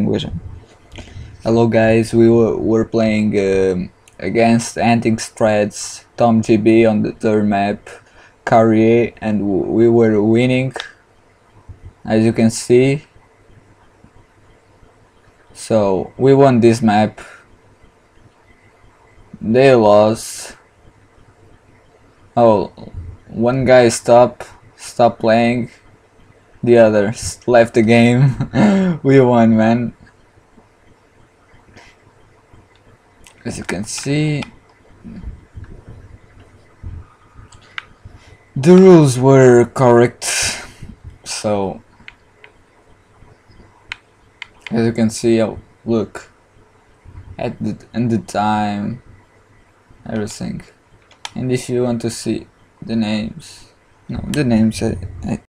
language. Hello guys, we're playing against Antic Threads, Tom GB on the third map, Carrier, and we were winning, as you can see. So we won this map. They lost. Oh, one guy stopped playing. The others left the game. We won, man. As you can see, the rules were correct. So as you can see, oh, look at the time, everything. And if you want to see the names, no, the names